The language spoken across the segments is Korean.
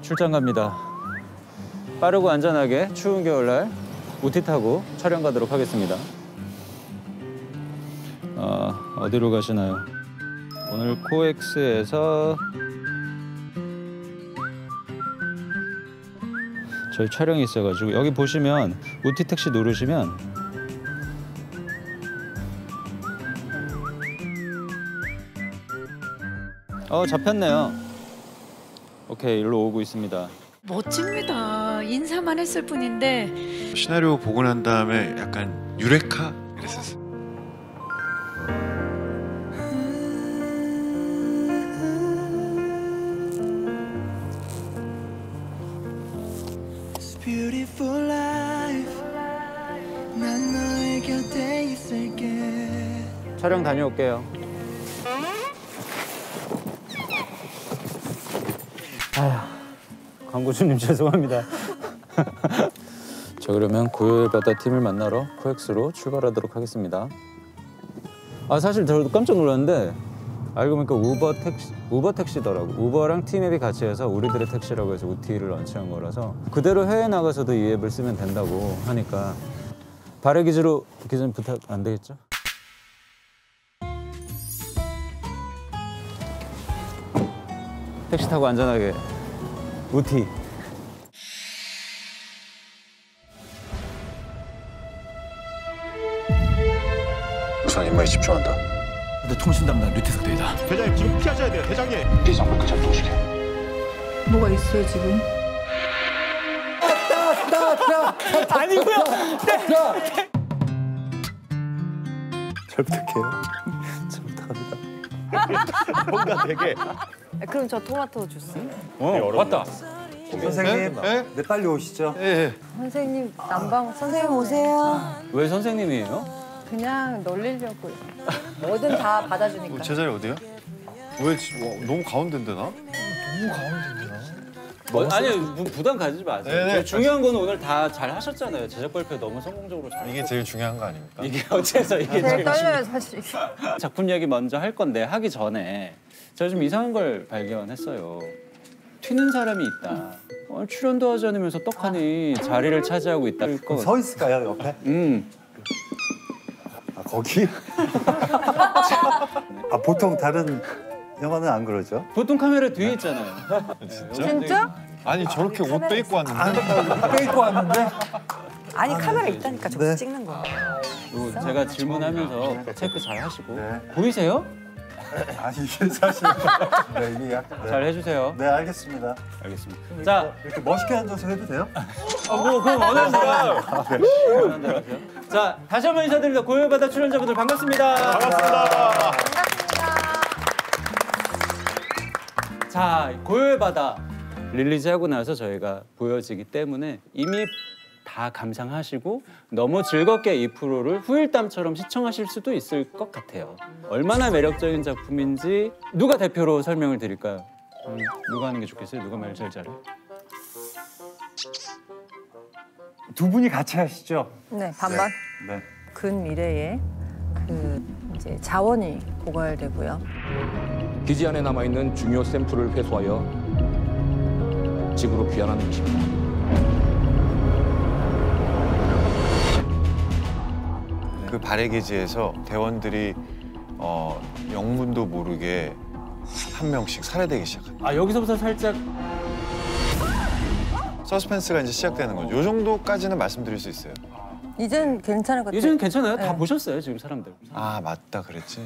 출장 갑니다. 빠르고 안전하게 추운 겨울날 우티 타고 촬영 가도록 하겠습니다. 어디로 가시나요? 오늘 코엑스에서 저희 촬영이 있어가지고 여기 보시면 우티 택시 누르시면 잡혔네요. 오케이, 일로 오고 있습니다. 멋집니다. 인사만 했을 뿐인데. 시나리오 보고 난 다음에 약간 유레카 이랬었어요. Beautiful life. 난 너의 곁에 있을게. 촬영 다녀올게요. 아휴, 광고주님 죄송합니다. 자, 그러면 고요의 바다 팀을 만나러 코엑스로 출발하도록 하겠습니다. 사실 저도 깜짝 놀랐는데 알고 보니까 우버 택시더라고. 우버랑 티맵이 같이 해서 우리들의 택시라고 해서 우티를 런칭한 거라서 그대로 해외 나가서도 이 앱을 쓰면 된다고 하니까 발해 기지로 기준 부탁 안 되겠죠? 택시 타고 안전하게 우티. 우선 임무에 집중한다. 내 통신 담당 류태석 대위다. 대장님 지금 피하셔야 돼요. 대장님. 비상블크 작동시켜. 뭐가 있어요 지금? 아니고요. 잘 부탁해요. 잘 부탁합니다. 뭔가 되게 그럼 저 토마토 주스. 왔다. 선생님, 네, 빨리 오시죠. 선생님 난방 선생님 오세요. 왜 선생님이에요? 그냥 놀리려고요. 뭐든 다 받아주니까. 제 자리 어디야? 왜 너무 가운데인데 나? 아니 부담 가지지 마세요. 네네. 중요한 거는 오늘 다 잘 하셨잖아요. 제작 발표 너무 성공적으로 잘. 이게 제일 중요한 거 아닙니까? 이게 어째서 이게 제일 제일 떨려요 사실. 작품 얘기 먼저 할 건데 하기 전에 제가 좀 이상한 걸 발견했어요. 튀는 사람이 있다. 출연도 하지 않으면서 떡하니 자리를 차지하고 있다. 서 있을까요, 옆에? 거기? 보통 다른 영화는 안 그러죠? 보통 카메라 뒤에 있잖아요. 진짜? 아니 저렇게 옷 빼입고 왔는데? 빼입고 왔는데? 아니 카메라 있다니까 저기서 네. 찍는 거. 그리고 제가 질문하면서 체크 잘 하시고 네. 보이세요? 아니 이게 사실 이게 잘 해주세요. 네, 알겠습니다. 알겠습니다. 자, 이렇게 멋있게 앉아서 해도 돼요? 그럼 원하는 대로 원하는 대로 하세요. 자, 다시 한번 인사드립니다. 고요의 바다 출연자분들 반갑습니다. 반갑습니다. 자, 고요의 바다 릴리즈하고 나서 저희가 보여지기 때문에 이미 다 감상하시고 너무 즐겁게 이 프로를 후일담처럼 시청하실 수도 있을 것 같아요. 얼마나 매력적인 작품인지 누가 대표로 설명을 드릴까요? 누가 하는 게 좋겠어요? 누가 말 제일 잘해? 두 분이 같이 하시죠? 네 반반. 네. 근미래에 이제 자원이 고갈되고요. 기지 안에 남아있는 중요 샘플을 회수하여 지구로 귀환하는 것입니다. 그 발해기지에서 대원들이 영문도 모르게 한 명씩 살해되기 시작합니다. 여기서부터 살짝 서스펜스가 이제 시작되는 거죠. 요 정도까지는 말씀드릴 수 있어요. 이젠 괜찮을 것 같아요. 이제는 괜찮아요? 다 네. 보셨어요 지금 사람들. 아 맞다 그랬지.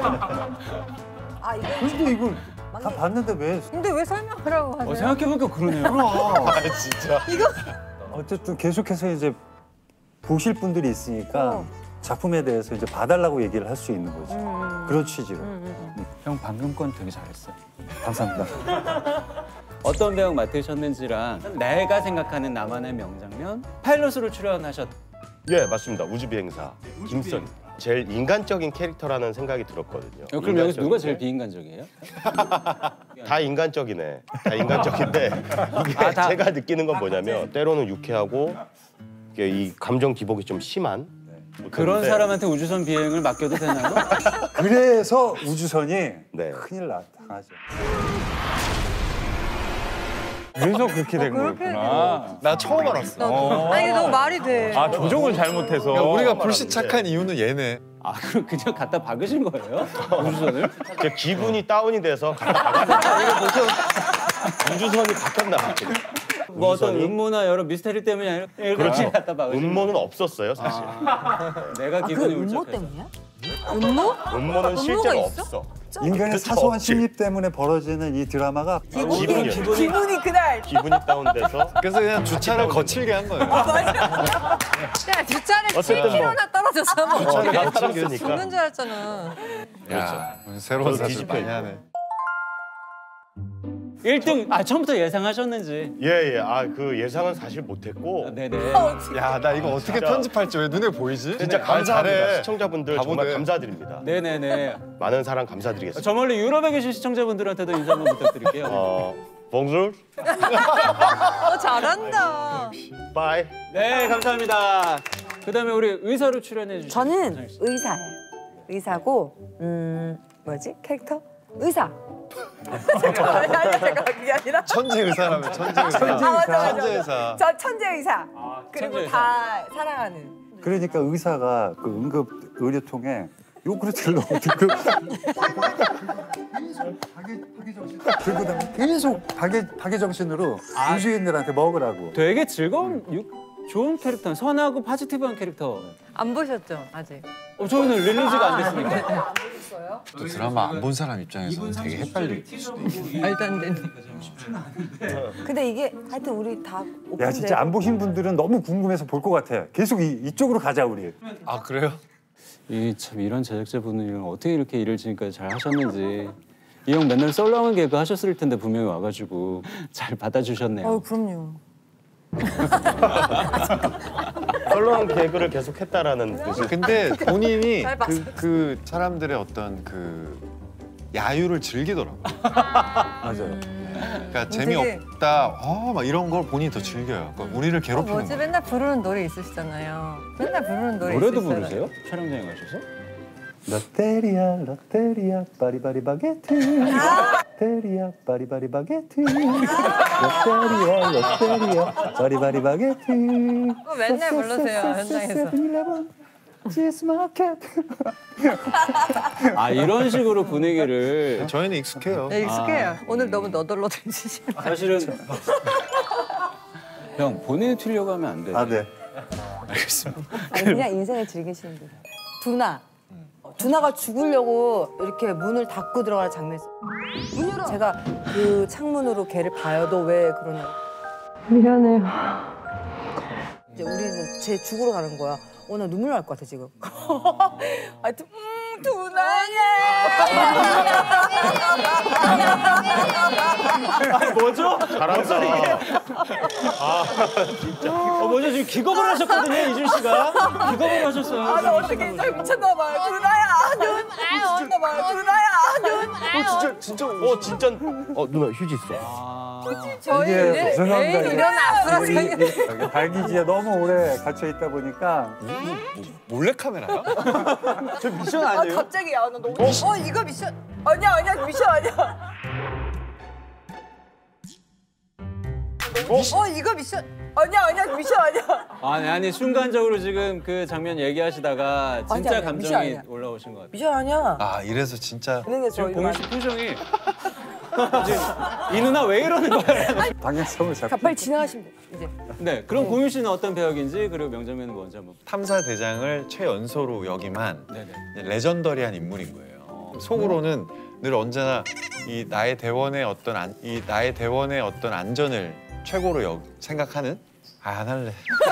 근데 이걸 다 봤는데 왜? 근데 왜 설명하라고 하세요? 생각해보니까 그러네요. 아 진짜. 어쨌든 계속해서 이제 보실 분들이 있으니까 작품에 대해서 이제 봐달라고 얘기를 할 수 있는 거지. 그런 취지로. 형 방금 건 되게 잘했어요. 감사합니다. 어떤 배역 맡으셨는지랑 내가 생각하는 나만의 명장면 파일럿으로 출연하셨. 예, 맞습니다. 우주비행사 김선. 제일 인간적인 캐릭터라는 생각이 들었거든요. 그럼 여기서 누가 제일 비인간적이에요? 다 인간적이네. 다 인간적인데 이게 제가 느끼는 건 뭐냐면 때로는 유쾌하고 이게 이 감정 기복이 좀 심한 그런 사람한테 우주선 비행을 맡겨도 되나요? 그래서 우주선이 네. 큰일 당하죠. 그래서 그렇게 된 거였구나. 나 처음 알았어. 아니, 이게 너무 말이 돼. 아 조종을 잘못해서. 그러니까 우리가 불시착한 이유는 얘네. 아 그럼 그냥 갖다 박으신 거예요? 우주선을? 제 기분이 다운이 돼서 갖다 박았는데 우주선이 바뀌었나 봐. 뭐 어떤 음모나 여러 미스테리 때문이 아니라 그렇죠. 갖다 박으신 음모는 없었어요 사실. 내가 기분이 울적해서. 때문이야? 음모? 음모는 실제로 없어. 인간의 그쵸, 사소한 없지. 심리 때문에 벌어지는 이 드라마가 기분이 그날. 기분이 다운돼서 그래서 그냥 주차를 거칠게 한 거예요. 야, 뒷자리 어쨌든 뭐 7km나 떨어졌어. 뭐. 주차를 죽는 거칠게니까 줄 알았잖아. 야, 새로운 저도 사실 뒤집혀 많이 하네. 1등 아 처음부터 예상하셨는지. 예예. 아 그 예상은 사실 못했고 네네. 야, 나 이거 어떻게 진짜. 편집할지 왜 눈에 보이지? 진짜 말 감사합니다. 잘해. 시청자분들 바보네. 정말 감사드립니다. 네네네. 많은 사랑 감사드리겠습니다. 저 멀리 유럽에 계신 시청자분들한테도 인사 한번 부탁드릴게요. 봉술, 잘한다. 바이. 네 감사합니다. 그다음에 우리 의사로 출연해 주신 저는 의사예요. 의사고 뭐지? 캐릭터? 의사. 잠깐만 그게 아니라 천재 의사라면 천재 의사. 천재 의사. 저 천재 의사. 그리고 천재 의사. 다 사랑하는. 그러니까 의사가 그 응급 의료통에 요구르트를 넣고 들고 계속 박애 정신으로 우주인들한테 먹으라고. 되게 즐거운 좋은 캐릭터, 선하고 포지티브한 캐릭터. 안 보셨죠, 아직? 저희는 릴리즈가 안 됐으니까. 또 드라마 안 본 사람 입장에서는 되게 헷갈릴 수도 있고. 말도 안 되는. 근데 이게 하여튼 우리 다 야 진짜 안 보신 분들은 너무 궁금해서 볼 것 같아요. 계속 이쪽으로 가자 우리. 아, 그래요? 참 이런 제작자분이 어떻게 이렇게 일을 지금까지 잘 하셨는지. 이 형 맨날 썰렁한 개그 하셨을 텐데 분명히 와가지고 잘 받아주셨네요. 그럼요. 썰렁한 개그를 계속했다라는 뜻이. 근데 본인이 잘 봤어요. 그 사람들의 어떤 그 야유를 즐기더라고. 맞아요. 그러니까 재미없다, 막 이런 걸 본인이 더 즐겨요. 그러니까 우리를 괴롭히는 뭐지? 거야. 맨날 부르는 노래 있으시잖아요. 맨날 부르는 노래 노래도 있으시잖아요. 부르세요? 촬영장에 가셔서? 롯데리아 롯데리아 바리바리 바게트 롯데리아 바리바리 바게트 롯데리아 롯데리아 바리바리 바게트 그거 맨날 불러세요, 현장에서. 세븐일레븐 치즈마켓. 아 이런 식으로 분위기를. 저희는 익숙해요. 네, 익숙해요. 오늘 너무 너덜너덜해지시면. 사실은 형 본인이 튀려고 하면 안 돼. 아 네. 알겠습니다. 아니 그냥 인생을 즐기시는 분. 두나가 죽으려고 이렇게 문을 닫고 들어가는 장면이 있어요. 문 열어. 제가 그 창문으로 걔를 봐요. 너 왜 그러냐. 미안해요. 이제 우리는 쟤 죽으러 가는 거야. 나 눈물 날 것 같아 지금. 하여튼 두나야. 뭐죠? 잘한다. 뭐죠? 지금 기겁을 하셨거든요, 이준 씨가. 기겁을 하셨어요. 나 어떻게 인생 미쳤나 봐요. 두나야. 미쳤나 봐요. 두나야. 진짜 누나 휴지 있어. 저희 이게 이제 죄송합니다. 매일 일어나 우리 달기지에 너무 오래 갇혀 있다 보니까 몰래 카메라야? 저 미션 아니에요? 갑자기 나 너무. 이거 미션 아니야 미션 아니야. 이거 미션 아니야 미션 아니야. 아니 순간적으로 지금 그 장면 얘기하시다가 진짜 아니야, 감정이 미션 아니야. 올라오신 것 같아요. 미션 아니야. 아, 이래서 진짜 지금 공유 씨 표정이 지금 이 누나 왜 이러는 거야? 방향성을 잡고. 빨리 지나가시면 돼 이제. 네, 그럼 공유 씨는 어떤 배역인지 그리고 명장면은 뭔지 한번. 탐사 대장을 최연소로 역임한 네네. 레전더리한 인물인 거예요. 속으로는 늘 언제나 이 나의 대원의 어떤 안전을 최고로 생각하는. 안 할래.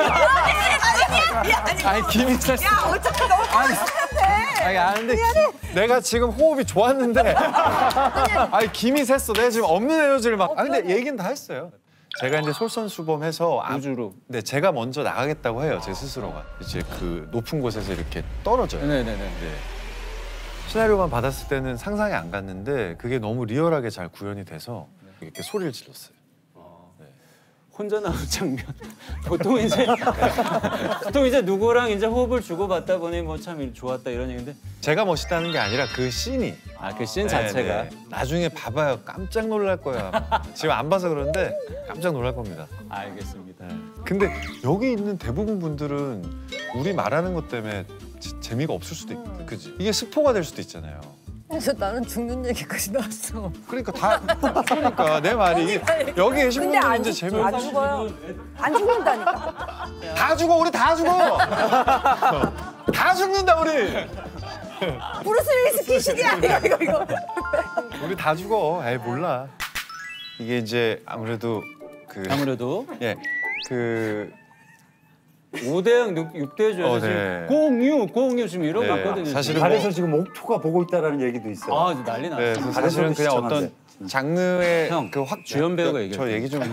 아니 김이 찼어. 야 어차피 너무 좋았는데. 아니 아는데 내가 지금 호흡이 좋았는데 아니 김이 샜어. 내가 지금 없는 에너지를 막. 근데 얘기는 다 했어요. 제가 이제 솔선수범해서 우주로. 네, 제가 먼저 나가겠다고 해요. 제 스스로가 이제 그 높은 곳에서 이렇게 떨어져요. 네네네. 네. 시나리오만 받았을 때는 상상이 안 갔는데 그게 너무 리얼하게 잘 구현이 돼서 이렇게 소리를 질렀어요. 혼자 나온 장면. 보통 이제 누구랑 이제 호흡을 주고받다 보니 뭐 참 좋았다 이런 얘기인데 제가 멋있다는 게 아니라 그 씬이. 그 씬 자체가. 나중에 봐봐요. 깜짝 놀랄 거야. 지금 안 봐서 그런데 깜짝 놀랄 겁니다. 알겠습니다. 근데 여기 있는 대부분 분들은 우리 말하는 것 때문에 재미가 없을 수도 있거든. 그지? 이게 스포가 될 수도 있잖아요. 그래서 나는 죽는 얘기까지 나왔어. 그러니까 내 말이 여기 계신 근데 분들은 안 이제 죽- 재미없 안 죽어요. 안 죽는다니까. 다 죽어. 우리 다 죽어. 다 죽는다 우리. 브루스 윌리스 귀신이야 이거. 우리 다 죽어. 에이 몰라. 이게 이제 아무래도 예. 그 5대0, 6대0에서 네. 지금 공유 지금 이러고 네, 있거든요. 사실은 달에서 지금 옥토가 보고 있다라는 얘기도 있어요. 아, 이제 난리 났어. 네, 사실은 그냥 어떤 장르의 형, 그 확 주연 배우가 저 얘기했죠. 얘기 좀.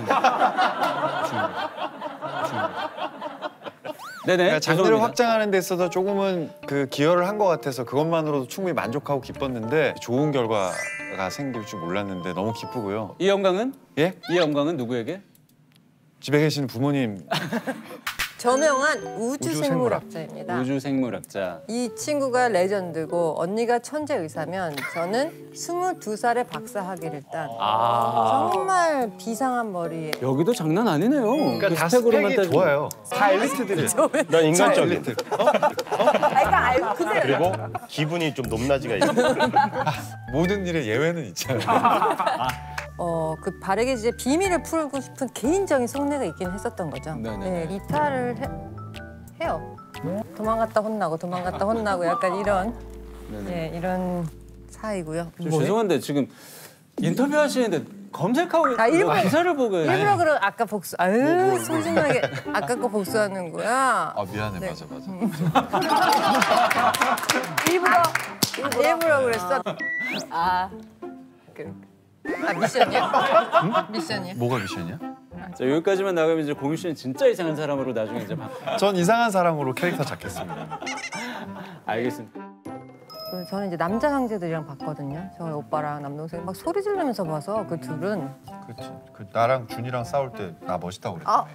네네. 그러니까 장르를 죄송합니다. 확장하는 데 있어서 조금은 그 기여를 한 것 같아서 그것만으로도 충분히 만족하고 기뻤는데 좋은 결과가 생길 줄 몰랐는데 너무 기쁘고요. 이 영광은? 예? 이 영광은 누구에게? 집에 계시는 부모님. 저명한 우주생물학. 우주생물학자입니다. 우주생물학자. 이 친구가 레전드고 언니가 천재 의사면 저는 22살에 박사 학위를 딴 정말 비상한 머리에 여기도 장난 아니네요. 그러니까 다 스펙으로만 스펙이 따지면. 좋아요. 다 엘리트들이. 난 인간적인. 그러니까 그대로 그리고 기분이 좀 높낮이가 있어. 모든 일에 예외는 있잖아요. 그 바르게지의 비밀을 풀고 싶은 개인적인 속내가 있긴 했었던 거죠. 네네. 네, 이탈을 해요. 도망갔다 혼나고 약간 이런 이런 사이고요. 좀 죄송한데 지금 인터뷰 하시는데 검색하고 일부러- 기사를 보고 일부러 그런 아까 복수 소중하게 아까 거 복수하는 거야. 아 미안해. 네. 맞아. 일부러 그랬어. 미션이야? 미션이야? 뭐가 미션이야? 자, 여기까지만 나가면 이제 공유 씨는 진짜 이상한 사람으로 나중에 이제 전 이상한 사람으로 캐릭터 잡겠습니다. 알겠습니다. 저는 이제 남자 형제들이랑 봤거든요. 저 오빠랑 남동생이 막 소리 지르면서 봐서 그 둘은 그렇지. 그 나랑 준이랑 싸울 때 나 멋있다고 그랬잖아.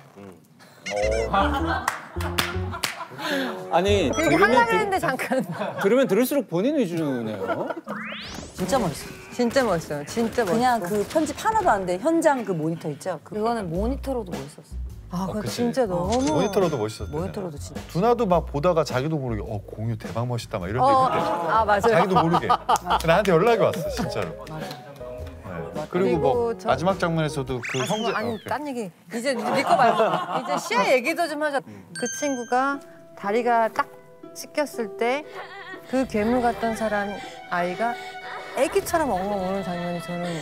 아니 그렇게 하려고 했는데 잠깐. 들으면 들을수록 본인 위주네요. 진짜 멋있어. 진짜 멋있어요. 진짜 멋있어. 그냥 그 편집 하나도 안 돼. 현장 그 모니터 있죠? 그거는 모니터로도 멋있었어. 그거 그치. 진짜 너무. 모니터로도 멋있었대. 모니터로도 진짜. 두나도 막 보다가 자기도 모르게 공유 대박 멋있다 막 이런 데 있는데 맞아요. 자기도 모르게 나한테 연락이 왔어 진짜로. 네. 그리고 뭐 그리고 저- 마지막 장면에서도 그 형제 아니 오케이. 딴 얘기 이제 믿고 말고 이제 시아 얘기도 좀 하자. 그 친구가 다리가 딱 찢겼을 때 그 괴물 같던 사람 아이가 애기처럼 엉엉 우는 장면이 저는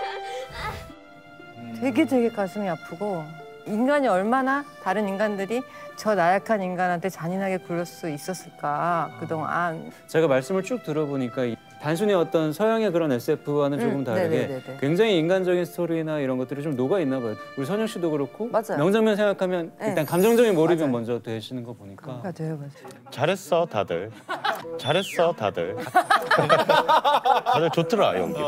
되게 가슴이 아프고 인간이 얼마나 다른 인간들이 저 나약한 인간한테 잔인하게 굴릴 수 있었을까 그동안. 제가 말씀을 쭉 들어보니까 단순히 어떤 서양의 그런 SF와는 조금 다르게 네네네네. 굉장히 인간적인 스토리나 이런 것들이 좀 녹아 있나 봐요. 우리 선영 씨도 그렇고 맞아요. 명장면 생각하면 네. 일단 감정적인 몰입이 맞아요. 먼저 되시는 거 보니까 맞아요. 잘했어 다들. 잘했어 다들. 다들 좋더라 연기들.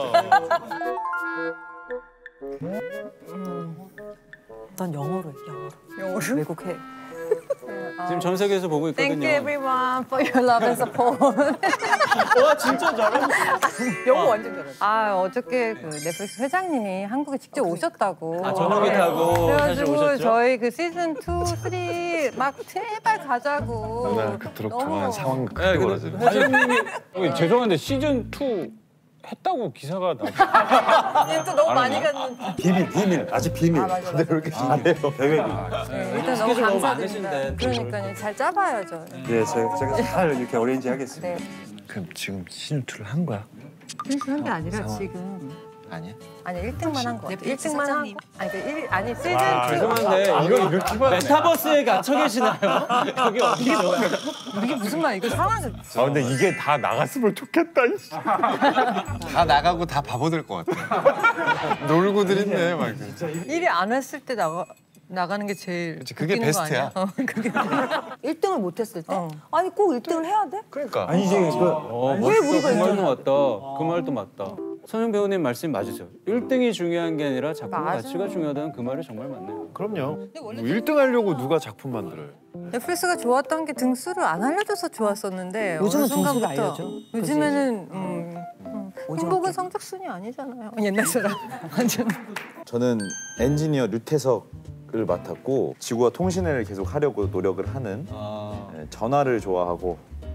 난 영어로 해. 영어로. 외국해. 지금 전 세계에서 보고 있거든요. Thank you everyone for your love and support. 와 진짜 잘해. 영어 완전 잘해. 어저께 그 넷플릭스 회장님이 한국에 직접 오셨다고. 전용기 타고 사실 그래가지고 오셨죠? 저희 그 시즌 2, 3 막 제발 가자고. 나 그토록 너무- 좋아하는 상황 네, 그때 근데 벌어지는. 회장님이 죄송한데 시즌 2 했다고 기사가 나. 얘 또 너무 많이 갔는데. 비밀, 아직 비밀. 맞아. 다들 그렇게 잘해요. 계획이. 네, 일단 너무 스케줄 너무 감사드립니다. 많으신데. 그러니까요. 잘 짜봐야죠. 네, 제가 잘 이렇게 어레인지 하겠습니다. 네. 그럼 지금 시즌 2를 한 거야? 그래서 한 게 아니라 지금. 아니야? 아니 1등만 한 거. 넷플릭스 1등만 한 사장님. 거. 아니 시즌 2. 죄송한데 이거 이렇게 메타버스에 갇혀 계시나요? 여기 어디죠? 이게 무슨 말? 이거 상황을. 근데 이게 다 나갔으면 좋겠다. 다 나가고 다 바보 될 것 같아. 놀고들 있네 막. 일이 안 했을 때 나가는 게 제일 그치, 그게 웃기는 거 아니야? 베스트야. 그게 1등을 못했을 때? 아니 꼭 1등을 해야 돼? 그러니까. 아니지, 멋있다. 그 말도 맞다. 그 말도 맞다. 선영 배우님 말씀 맞으세요. 1등이 중요한 게 아니라 작품 맞아. 가치가 중요하다는 그 말이 정말 맞네요. 그럼요. 뭐 1등 하려고 누가 작품 만들어요? 넷플릭스가 좋았던 게 등수를 안 알려줘서 좋았었는데 요즘은 어느 등수를 순간부터 알려줘. 요즘에는 행복은 성적순이 아니잖아요. 옛날 사람 완전. 저는 엔지니어 류태석을 맡았고 지구와 통신을 계속 하려고 노력을 하는 전화를 좋아하고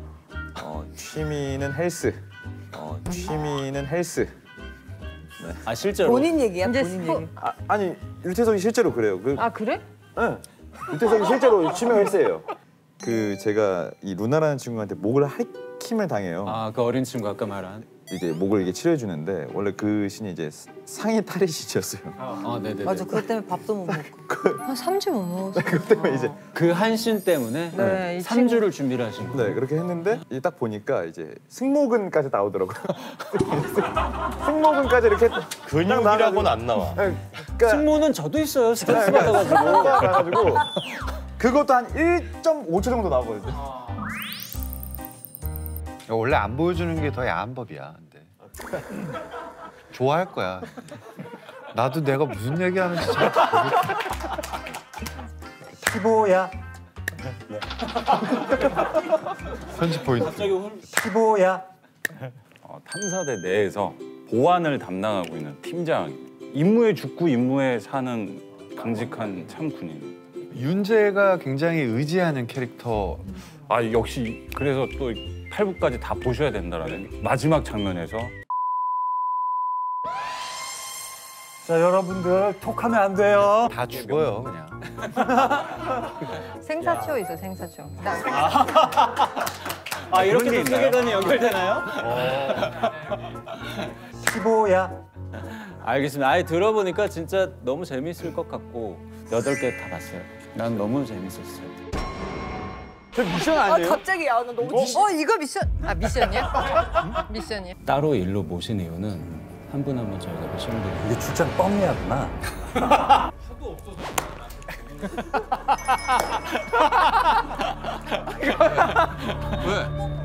취미는 헬스. 취미는 헬스. 네. 아 실제로? 본인 얘기야? 이제 본인 스포- 얘기. 아니 류태석이 실제로 그래요. 아 그래? 네. 류태석이 실제로 취미가 헬스예요. 제가 이 루나라는 친구한테 목을 핥힘을 당해요. 아 그 어린 친구 아까 말한. 이제 목을 이게 치료해 주는데 원래 그 신이 이제 상의 탈의 시였어요. 아 네네. 맞아, 그것 때문에 밥도 못 먹고. 한 3주 못 먹었어. 그것 때문에 이제 그 한 씬 때문에 네, 이 3주를 준비를 하신 거예요. 네 그렇게 했는데 이제 딱 보니까 이제 승모근까지 나오더라고요. 승모근까지 이렇게 근육이라고는 안 나와. 그러니까 승모는 저도 있어요. 스트레스 받아가지고. 가지고 그것도 한 1.5초 정도 나오거든요. 원래 안 보여주는 게 더 야한 법이야. 근데 좋아할 거야. 나도 내가 무슨 얘기하는지 잘 모르겠어. 티보야, 편집 포인트. 티보야. 탐사대 내에서 보안을 담당하고 있는 팀장. 임무에 죽고 임무에 사는 강직한 참 군인. 윤재가 굉장히 의지하는 캐릭터. 아 역시 그래서 또 8부까지 다 보셔야 된다라는 마지막 장면에서 자 여러분들 톡하면 안 돼요. 다 죽어요 그냥. 생사초 있어 생사초. 아 이렇게 또 세계관이 연결되나요? 티보야. 알겠습니다. 아예 들어보니까 진짜 너무 재밌을 것 같고 8개 다 봤어요. 난 너무 재밌었어요. 저 미션 아니에요? 갑자기 나 너무 이거 미션. 아 미션이야? 미션이야. 따로 일로 모신 이유는 한 분 한 분 저희가 미션을 드리고 이게 출장 뻥이야구나. 왜?